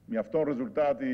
mjafton rezultati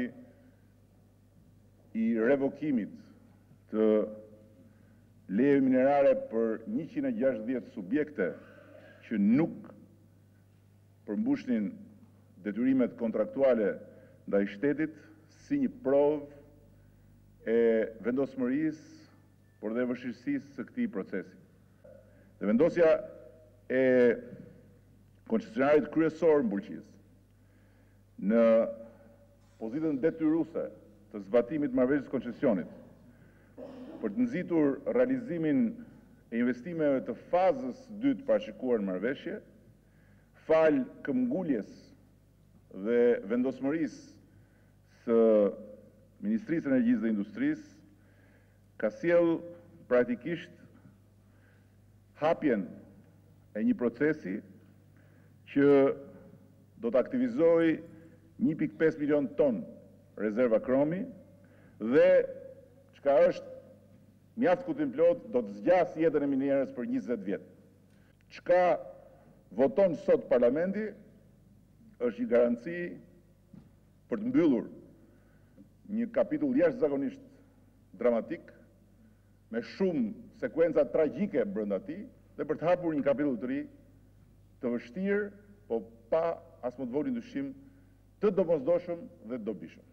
i revokimit të leje minerare për 160 subjekte që nuk përmbushnin detyrimet kontraktuale ndaj shtetit si një provë e vendosmërisë, por dhe vështirësisë së këtij procesi. Dhe vendosja e koncesionarit kryesor mbulqis në pozitën detyruese të zbatimit marrëveshjes koncesionit për të nxitur realizimin e investimeve të fazës 2 të parashikuar në marrëveshje, fal këmbguljes dhe vendosmërisë së Ministrisë së Energjisë dhe Industrisë, ka sjell praktikisht hapjen e një procesi që do të aktivizojë 1.5 milion ton rezerva kromi dhe çka është mjaft kutimplot do të zgjas jetën e minierës për 20 vjet. Çka voton sot parlamenti është një garanci për të mbyllur një kapitull jashtëzakonisht dramatik me shumë sekuenca tragjike brenda tij dhe për të hapur një kapitull të ri të vështirë, po pa as më të vogël dyshim të domosdoshëm dhe dobishëm.